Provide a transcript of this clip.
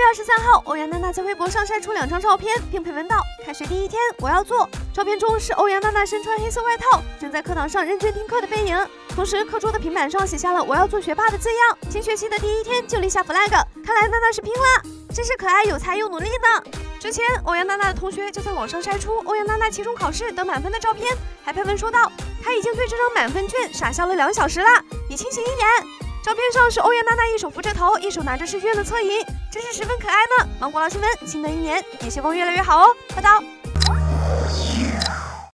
23号，欧阳娜娜在微博上晒出2张照片，并配文道：“开学第一天，我要做。”照片中是欧阳娜娜身穿黑色外套，正在课堂上认真听课的背影，同时课桌的平板上写下了“我要做学霸”的字样。新学期的第一天就立下 flag， 看来娜娜是拼了，真是可爱、有才又努力呢。之前，欧阳娜娜的同学就在网上晒出欧阳娜娜期中考试得满分的照片，还配文说道：“她已经对这张满分卷傻笑了2小时了，你清醒一点。”照片上是欧阳娜娜一手扶着头，一手拿着试卷的侧影，真是十分可爱呢。芒果老新闻，新的一年也希望越来越好哦，拜拜。